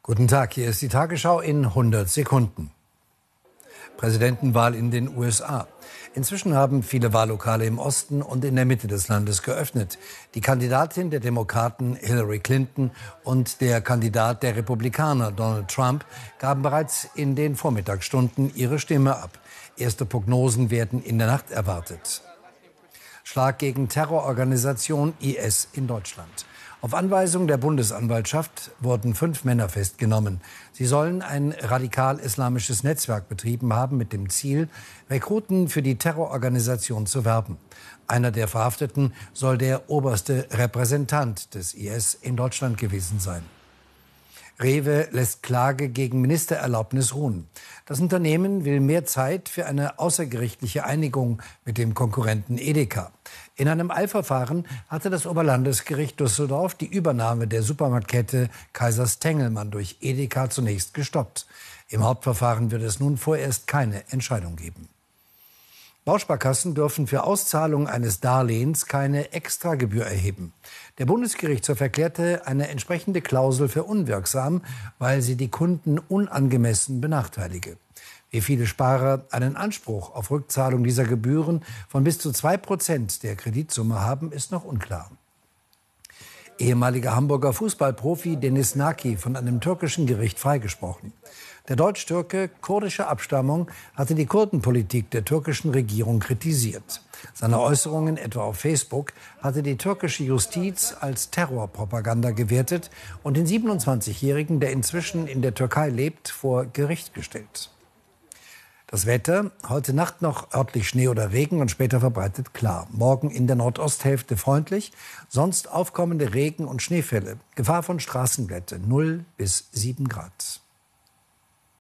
Guten Tag, hier ist die Tagesschau in 100 Sekunden. Präsidentenwahl in den USA. Inzwischen haben viele Wahllokale im Osten und in der Mitte des Landes geöffnet. Die Kandidatin der Demokraten Hillary Clinton und der Kandidat der Republikaner Donald Trump gaben bereits in den Vormittagsstunden ihre Stimme ab. Erste Prognosen werden in der Nacht erwartet. Schlag gegen Terrororganisation IS in Deutschland. Auf Anweisung der Bundesanwaltschaft wurden 5 Männer festgenommen. Sie sollen ein radikal-islamisches Netzwerk betrieben haben mit dem Ziel, Rekruten für die Terrororganisation zu werben. Einer der Verhafteten soll der oberste Repräsentant des IS in Deutschland gewesen sein. Rewe lässt Klage gegen Ministererlaubnis ruhen. Das Unternehmen will mehr Zeit für eine außergerichtliche Einigung mit dem Konkurrenten Edeka. In einem Eilverfahren hatte das Oberlandesgericht Düsseldorf die Übernahme der Supermarktkette Kaisers Tengelmann durch Edeka zunächst gestoppt. Im Hauptverfahren wird es nun vorerst keine Entscheidung geben. Bausparkassen dürfen für Auszahlung eines Darlehens keine Extragebühr erheben. Der Bundesgerichtshof erklärte eine entsprechende Klausel für unwirksam, weil sie die Kunden unangemessen benachteilige. Wie viele Sparer einen Anspruch auf Rückzahlung dieser Gebühren von bis zu 2% der Kreditsumme haben, ist noch unklar. Ehemaliger Hamburger Fußballprofi Deniz Naki von einem türkischen Gericht freigesprochen. Der Deutsch-Türke kurdischer Abstammung hatte die Kurdenpolitik der türkischen Regierung kritisiert. Seine Äußerungen etwa auf Facebook hatte die türkische Justiz als Terrorpropaganda gewertet und den 27-Jährigen, der inzwischen in der Türkei lebt, vor Gericht gestellt. Das Wetter, heute Nacht noch örtlich Schnee oder Regen und später verbreitet klar. Morgen in der Nordosthälfte freundlich, sonst aufkommende Regen- und Schneefälle. Gefahr von Straßenglätte, 0 bis 7 Grad.